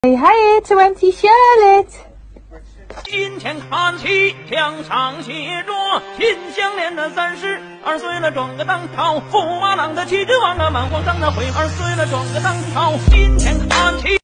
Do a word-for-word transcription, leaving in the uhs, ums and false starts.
Hey, hi, twenty Charlotte。 今天看齐墙上写着秦香莲的三十二岁了，转个当朝驸马郎的气质旺啊，满皇上的回二岁了，转个当朝。今天看齐。